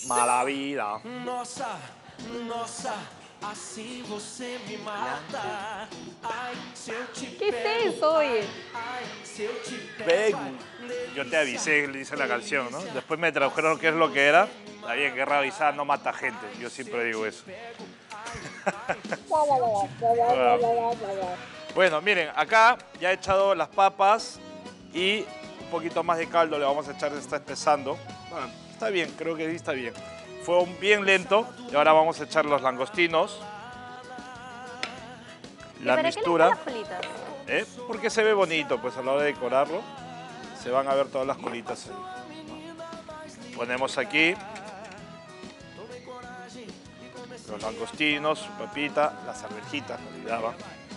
mala vida. Nossa, nossa, assim você me mata. Ai, se eu te ¿Qué es eso, oye? Ai, se eu te Pego. Yo te avisé, le dice la canción, ¿no? Después me tradujeron qué es lo que era. Está bien, guerra avisada no mata gente. Yo siempre digo eso. Bueno, miren, acá ya he echado las papas y un poquito más de caldo le vamos a echar, se está espesando. Bueno, está bien, creo que sí está bien. Fue bien lento y ahora vamos a echar los langostinos. La ¿Para mistura. qué le echas las colitas? Porque se ve bonito, pues a la hora de decorarlo se van a ver todas las colitas ahí. Ponemos aquí los langostinos, su papita, las arvejitas, me olvidaba,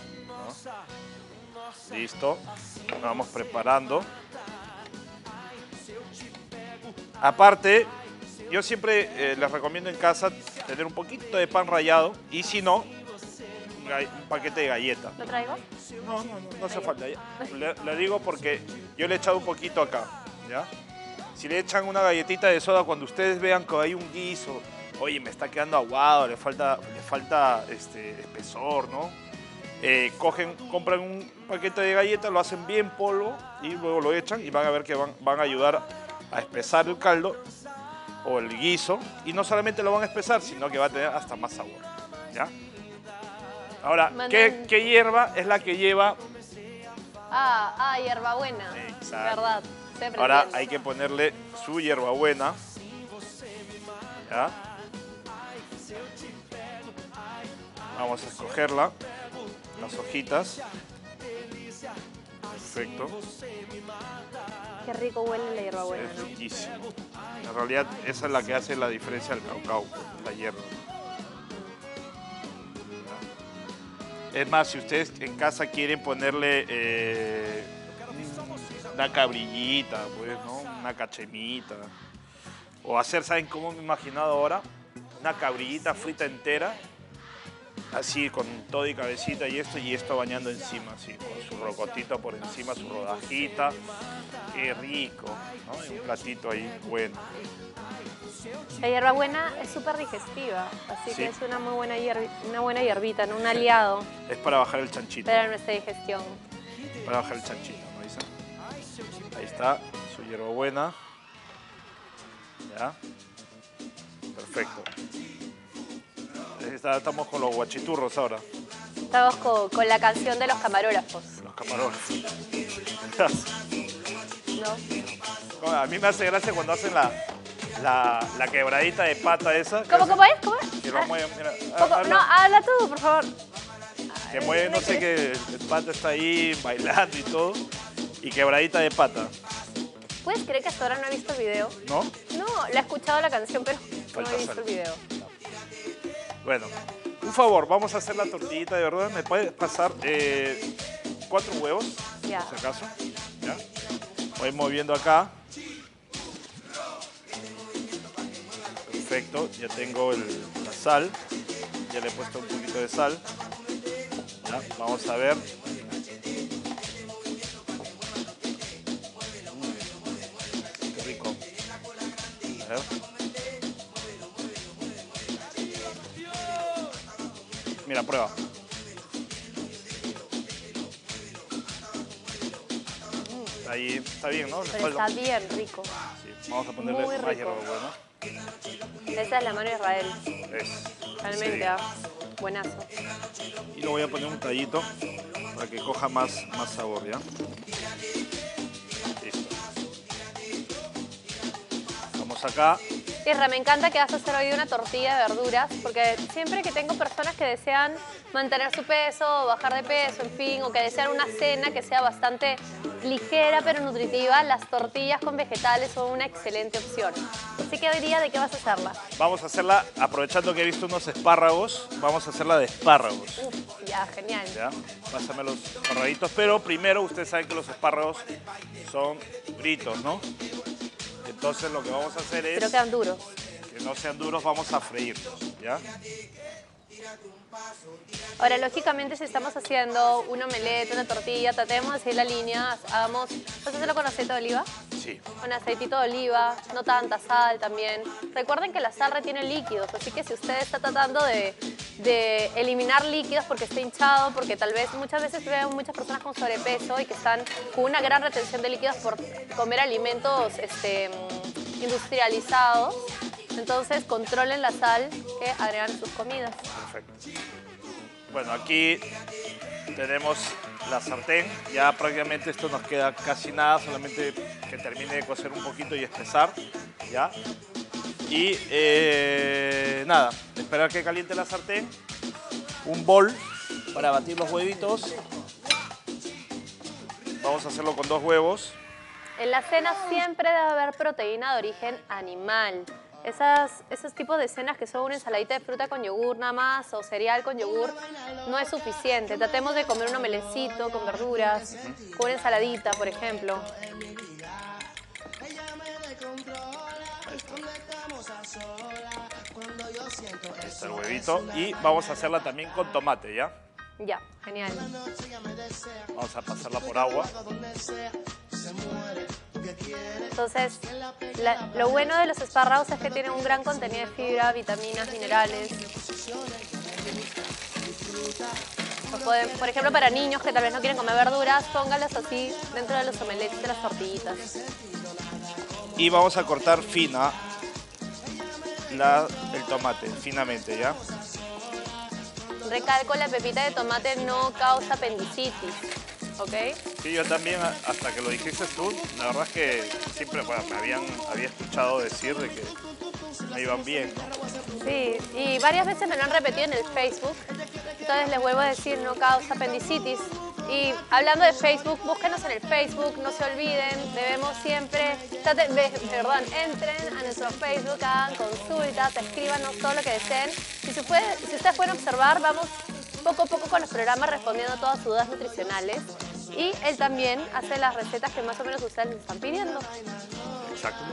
¿no? Listo, lo vamos preparando. Aparte, yo siempre les recomiendo en casa tener un poquito de pan rallado y si no, un paquete de galletas. ¿Lo traigo? No hace falta. Le digo porque yo le he echado un poquito acá, ¿ya? Si le echan una galletita de soda, cuando ustedes vean que hay un guiso, oye, me está quedando aguado, le falta espesor, ¿no? Compran un paquete de galletas, lo hacen bien polvo y luego lo echan y van a ver que van a ayudar a espesar el caldo o el guiso. Y no solamente lo van a espesar, sino que va a tener hasta más sabor, ¿ya? Ahora, ¿qué hierba es la que lleva? Hierbabuena. Exacto. Verdad. Ahora hay que ponerle su hierbabuena. ¿Ya? Vamos a escogerla. Las hojitas. Perfecto. Qué rico huele la hierbabuena, Es ¿no? riquísimo. En realidad esa es la que hace la diferencia del caucao, la hierba. Es más, si ustedes en casa quieren ponerle una cabrillita, pues, ¿no? Una cachemita. O hacer, ¿saben cómo me he imaginado ahora? Una cabrillita frita entera, así con todo y cabecita y esto bañando encima, así, con su rocotito por encima, su rodajita. Qué rico, ¿no? Y un platito ahí bueno. La hierbabuena es súper digestiva, así Sí. que es una buena hierbita, ¿no? Un aliado Es para bajar el chanchito. para nuestra digestión. Para bajar el chanchito, ¿no, Isa? Ahí está su hierbabuena. Ya. Perfecto. Estamos con los guachiturros ahora. Estamos con la canción de los camarógrafos, Los camarógrafos. ¿no? A mí me hace gracia cuando hacen la quebradita de pata esa. ¿Cómo es? ¿Cómo es? Que lo mueven, mira. No, habla tú, por favor. Que mueve, no sé qué, el pata está ahí bailando y todo. Y quebradita de pata. ¿Puedes creer que hasta ahora no he visto el video? ¿No? No, la he escuchado la canción, pero no Falta he visto hacerlo. el video. Bueno, un favor, vamos a hacer la tortillita de verdad. ¿Me puedes pasar 4 huevos? Ya. Por si acaso. ¿Ya? Voy moviendo acá. Perfecto, ya tengo la sal. Ya le he puesto un poquito de sal. ¿Ya? Vamos a ver. Qué rico. A ver. Mira, prueba. Ahí está bien, ¿no? Le Pero falta- está bien rico. Sí, vamos a ponerle Muy más rico. hierbabuena. Esa es la mano de Israel. Realmente, Sí. buenazo. Y lo voy a poner un tallito para que coja más sabor, ¿ya? Listo. Vamos acá. Isra, me encanta que vas a hacer hoy una tortilla de verduras, porque siempre que tengo personas que desean mantener su peso, bajar de peso, en fin, o que desean una cena que sea bastante ligera pero nutritiva, las tortillas con vegetales son una excelente opción. Así que hoy día, ¿de qué vas a hacerla? Vamos a hacerla, aprovechando que he visto unos espárragos, vamos a hacerla de espárragos. Ya, genial. ¿Ya? Pásame los espárraguitos, pero primero ustedes saben que los espárragos son fritos, ¿no? Entonces lo que vamos a hacer es, Pero quedan duros. que no sean duros, vamos a freírlos, ¿ya? Ahora, lógicamente, si estamos haciendo un omelette, una tortilla, tratemos de seguir la línea, hagamos, ¿puedes hacerlo con aceite de oliva? Sí. Con aceitito de oliva, no tanta sal también. Recuerden que la sal retiene líquidos, así que si usted está tratando de eliminar líquidos porque está hinchado, porque tal vez muchas veces veo muchas personas con sobrepeso y que están con una gran retención de líquidos por comer alimentos industrializados, entonces controlen la sal que agregan en sus comidas. Perfecto. Bueno, aquí tenemos la sartén. Ya prácticamente esto nos queda casi nada, solamente que termine de cocer un poquito y espesar. ¿Ya? Y nada, esperar que caliente la sartén. Un bol para batir los huevitos. Vamos a hacerlo con 2 huevos. En la cena siempre debe haber proteína de origen animal. Esos tipos de cenas que son una ensaladita de fruta con yogur nada más o cereal con yogur no es suficiente. Tratemos de comer un omelecito con verduras, con una ensaladita, por ejemplo. Ahí está el huevito. Y vamos a hacerla también con tomate, ¿ya? Ya, genial. Vamos a pasarla por agua. Entonces, lo bueno de los espárragos es que tienen un gran contenido de fibra, vitaminas, minerales. Por ejemplo, para niños que tal vez no quieren comer verduras, póngalas así dentro de los omelettes de las tortillitas. Y vamos a cortar fina el tomate, finamente, ¿ya? Recalco, la pepita de tomate no causa apendicitis, ¿ok? Sí, yo también, hasta que lo dijiste tú, la verdad es que siempre había escuchado decir de que me iban bien, ¿no? Sí, y varias veces me lo han repetido en el Facebook, entonces les vuelvo a decir, no causa apendicitis. Y hablando de Facebook, búsquenos en el Facebook, no se olviden, debemos siempre, entren a nuestro Facebook, hagan consultas, escríbanos todo lo que deseen. Y si ustedes pueden observar, vamos poco a poco con los programas respondiendo a todas sus dudas nutricionales. Y él también hace las recetas que más o menos ustedes les están pidiendo. Exacto.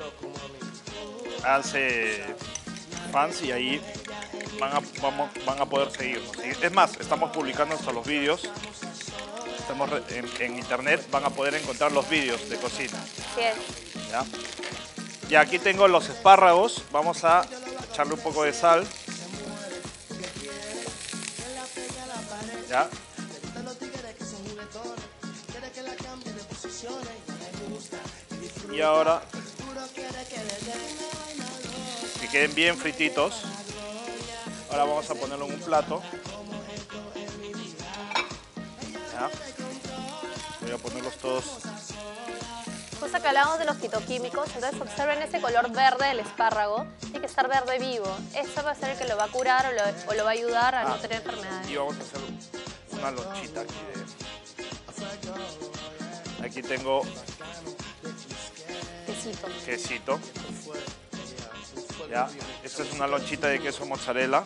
Háganse fans y ahí van a poder seguirnos. Es más, estamos publicando hasta los vídeos. Estamos en internet, van a poder encontrar los vídeos de cocina. Así es. ¿Ya? Y aquí tengo los espárragos. Vamos a echarle un poco de sal. ¿Ya? Y ahora, que queden bien frititos. Ahora vamos a ponerlo en un plato. ¿Ya? Voy a ponerlos todos. Cosa que hablamos de los fitoquímicos, entonces observen ese color verde del espárrago. Tiene que estar verde vivo. Eso va a ser el que lo va a curar o lo va a ayudar a no tener enfermedades. Y vamos a hacer una lonchita aquí de... Aquí tengo quesito. Ya. Esta es una lonchita de queso mozzarella.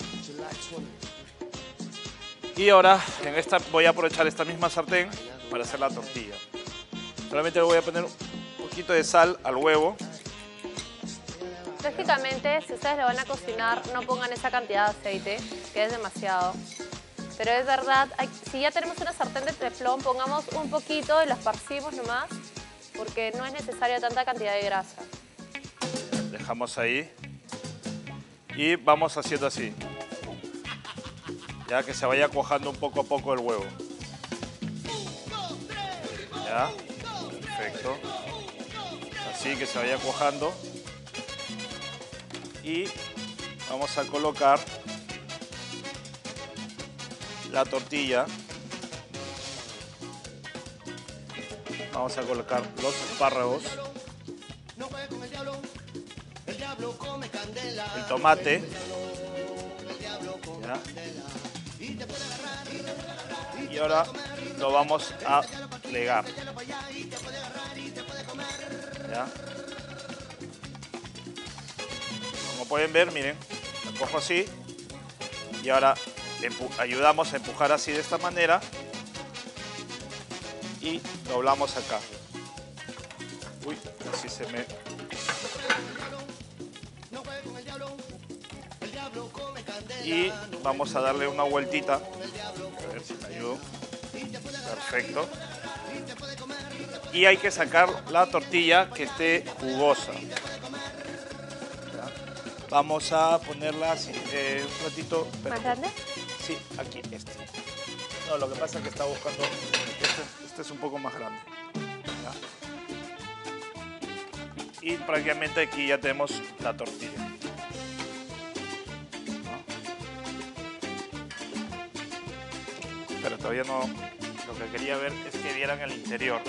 Y ahora en esta voy a aprovechar esta misma sartén para hacer la tortilla. Solamente le voy a poner un poquito de sal al huevo. Lógicamente, si ustedes lo van a cocinar, no pongan esa cantidad de aceite, que es demasiado. Pero es verdad, si ya tenemos una sartén de teflón, pongamos un poquito y lo esparcimos nomás, porque no es necesaria tanta cantidad de grasa. Dejamos ahí. Y vamos haciendo así. Ya que se vaya cuajando un poco a poco el huevo. Ya, perfecto. Así que se vaya cuajando. Y vamos a colocar la tortilla. Vamos a colocar los espárragos. El tomate. ¿Ya? Y ahora lo vamos a plegar. ¿Ya? Como pueden ver, miren, lo cojo así y ahora ayudamos a empujar así de esta manera y doblamos acá. Uy, así se me... Y vamos a darle una vueltita. A ver si me ayudo. Perfecto. Y hay que sacar la tortilla que esté jugosa. ¿Ya? Vamos a ponerla así, un ratito. ¿Más grande? Sí, aquí, este. No, lo que pasa es que está buscando... Este es un poco más grande. ¿Ya? Y prácticamente aquí ya tenemos la tortilla. ¿No? Pero todavía no... Lo que quería ver es que vieran el interior.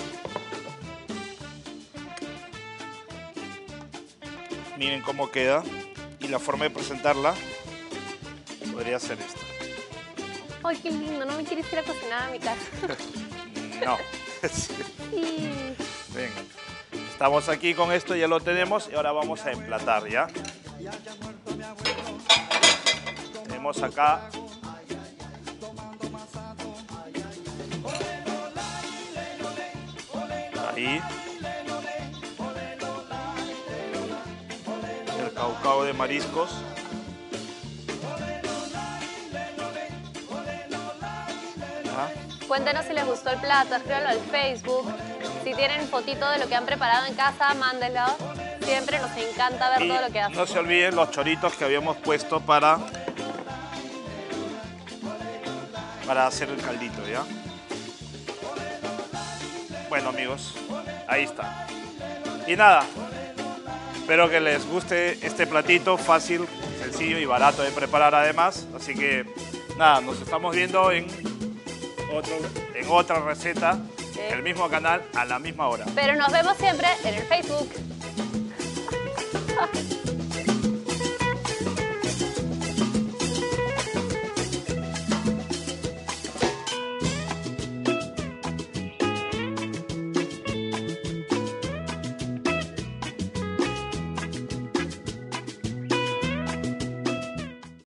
Miren cómo queda. Y la forma de presentarla podría ser esta. Ay, qué lindo, no me quieres ir a cocinar a mi casa. No. Sí. Venga. Estamos aquí con esto, ya lo tenemos y ahora vamos a emplatar, ¿ya? Tenemos acá ahí el caucao de mariscos. ¿Ya? Cuéntenos si les gustó el plato, escríbanlo al Facebook. Si tienen fotito de lo que han preparado en casa, mándenlo. Siempre nos encanta ver Y todo lo que hacen. no se olviden los choritos que habíamos puesto para hacer el caldito, ¿ya? Bueno, amigos, ahí está. Y nada, espero que les guste este platito fácil, sencillo y barato de preparar además. Así que nada, nos estamos viendo en otra receta, Sí. en el mismo canal, a la misma hora. Pero nos vemos siempre en el Facebook.